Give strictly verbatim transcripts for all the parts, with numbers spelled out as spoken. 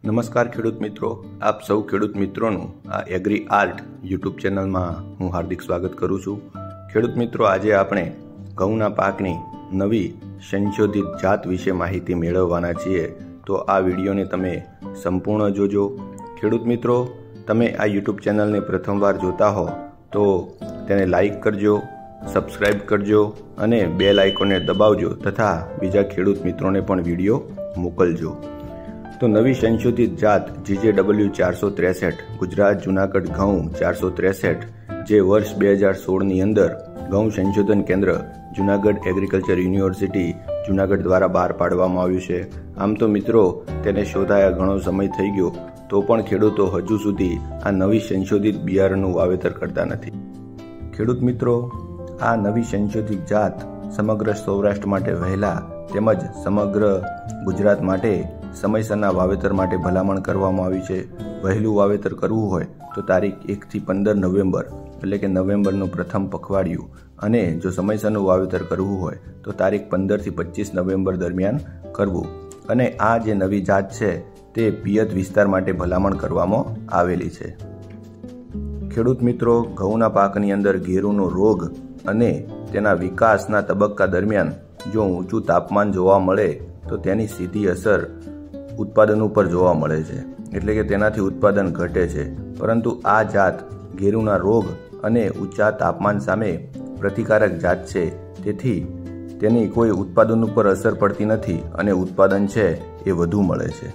નમસ્કાર ખેડૂત મિત્રો, આપ સૌ ખેડૂત મિત્રોનું આ એગ્રી આર્ટ યુટ્યુબ ચેનલમાં હું હાર્દિક સ્વાગત કરું છું। ખેડૂત મિત્રો, આજે આપણે ઘઉંના પાકની નવી સંશોધિત જાત વિશે માહિતી મેળવવાના છીએ, તો આ વિડીયોને તમે સંપૂર્ણ જોજો। ખેડૂત મિત્રો, તમે આ યુટ્યુબ ચેનલને પ્રથમવાર જોતા હો તો તેને લાઈક કરજો, સબસ્ક્રાઈબ કરજો અને બેલ આઇકોનને દબાવજો તથા બીજા ખેડૂત મિત્રોને પણ વિડીયો મોકલજો। તો નવી સંશોધિત જાત જી જે ડબલ્યુ ચારસો ત્રેસઠ ગુજરાત જુનાગઢ ઘઉં ચારસો ત્રેસઠ જે વર્ષ બે હજાર સોળની અંદર ઘઉં સંશોધન કેન્દ્ર જુનાગઢ એગ્રીકલ્ચર યુનિવર્સિટી જુનાગઢ દ્વારા બહાર પાડવામાં આવ્યું છે। આમ તો મિત્રો, તેને શોધાયા ઘણો સમય થઈ ગયો, તો પણ ખેડૂતો હજુ સુધી આ નવી સંશોધિત બિયારણનું વાવેતર કરતા નથી। ખેડૂત મિત્રો, આ નવી સંશોધિત જાત સમગ્ર સૌરાષ્ટ્ર માટે વહેલા તેમજ સમગ્ર ગુજરાત માટે સમયસરના વાવેતર માટે ભલામણ કરવામાં આવી છે। વહેલું વાવેતર કરવું હોય તો તારીખ એકથી પંદર નવેમ્બર એટલે કે નવેમ્બરનું પ્રથમ પખવાડિયું, અને જો સમયસરનું વાવેતર કરવું હોય તો તારીખ પંદરથી પચીસ નવેમ્બર દરમિયાન કરવું। અને આ જે નવી જાત છે તે પિયત વિસ્તાર માટે ભલામણ કરવામાં આવેલી છે। ખેડૂત મિત્રો, ઘઉંના પાકની અંદર ઘેરુનો રોગ અને તેના વિકાસના તબક્કા દરમિયાન જો ઊંચું તાપમાન જોવા મળે તો તેની સીધી અસર ઉત્પાદન ઉપર જોવા મળે છે, એટલે કે તેનાથી ઉત્પાદન ઘટે છે। પરંતુ આ જાત ઘેરુના રોગ અને ઊંચા તાપમાન સામે પ્રતિકારક જાત છે, તેથી તેની કોઈ ઉત્પાદન ઉપર અસર પડતી નથી અને ઉત્પાદન છે એ વધુ મળે છે।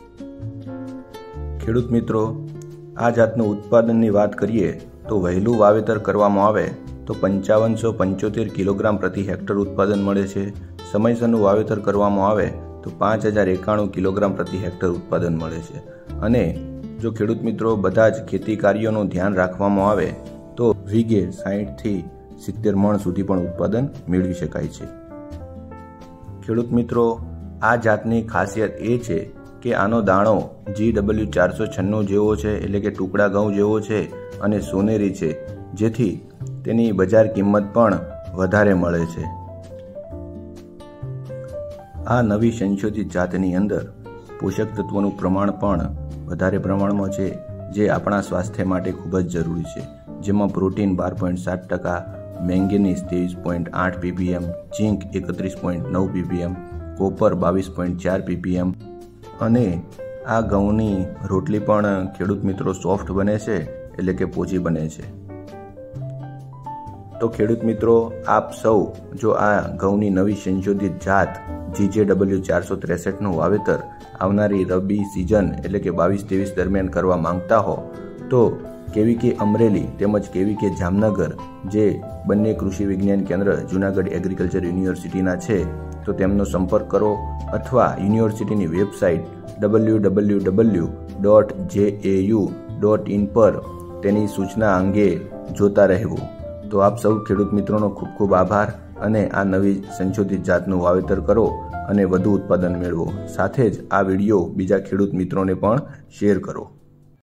ખેડૂત મિત્રો, આ જાતનું ઉત્પાદનની વાત કરીએ તો વહેલું વાવેતર કરવામાં આવે તો પંચાવનસો પંચોતેર કિલોગ્રામ પ્રતિ હેક્ટર ઉત્પાદન મળે છે। સમયસરનું વાવેતર કરવામાં આવે તો પાંચ હજાર એકાણું કિલોગ્રામ પ્રતિ હેક્ટર ઉત્પાદન મળે છે। અને જો ખેડૂત મિત્રો બધા જ ખેતી કાર્યોનું ધ્યાન રાખવામાં આવે તો વીઘે સાહીઠથી સિત્તેર મણ સુધી પણ ઉત્પાદન મેળવી શકાય છે। ખેડૂત મિત્રો, આ જાતની ખાસિયત એ છે કે આનો દાણો જી ડબલ્યુ ચારસો છન્નું જેવો છે, એટલે કે ટુકડા ઘઉં જેવો છે અને સોનેરી છે, જેથી તેની બજાર કિંમત પણ વધારે મળે છે। આ નવી સંશોધિત જાતની અંદર પોષક તત્વોનું પ્રમાણ પણ વધારે પ્રમાણમાં છે, જે આપણા સ્વાસ્થ્ય માટે ખૂબ જ જરૂરી છે, જેમાં પ્રોટીન બાર પોઈન્ટ સાત ટકા, મેંગેનીઝ ત્રેવીસ પોઈન્ટ આઠ પીપીએમ, ઝીંક એકત્રીસ પોઈન્ટ નવ પીપીએમ, કોપર બાવીસ પોઈન્ટ ચાર પીપીએમ, અને આ ઘઉંની રોટલી પણ ખેડૂત મિત્રો સોફ્ટ બને છે, એટલે કે પોચી બને છે। તો ખેડૂત મિત્રો, આપ સૌ જો આ ઘઉંની નવી સંશોધિત જાત જી જે ડબલ્યુ ચારસો ત્રેસઠનું વાવેતર આવનારી રબી સિઝન એટલે કે બાવીસ ત્રેવીસ દરમિયાન કરવા માંગતા હો તો કેવીકે અમરેલી તેમજ કેવીકે જામનગર જે બંને કૃષિ વિજ્ઞાન કેન્દ્ર જુનાગઢ એગ્રીકલ્ચર યુનિવર્સિટીના છે, તો તેમનો સંપર્ક કરો અથવા યુનિવર્સિટીની website W W W dot J A you dot in પર તેની સૂચના અંગે જોતા રહેવું। તો આપ સૌ ખેડૂત મિત્રોનો ખૂબ ખૂબ આભાર, અને આ નવી સંશોધિત જાતનું વાવેતર કરો અને વધુ ઉત્પાદન મેળવો। સાથે જ આ વિડીયો બીજા ખેડૂત મિત્રોને પણ શેર કરો।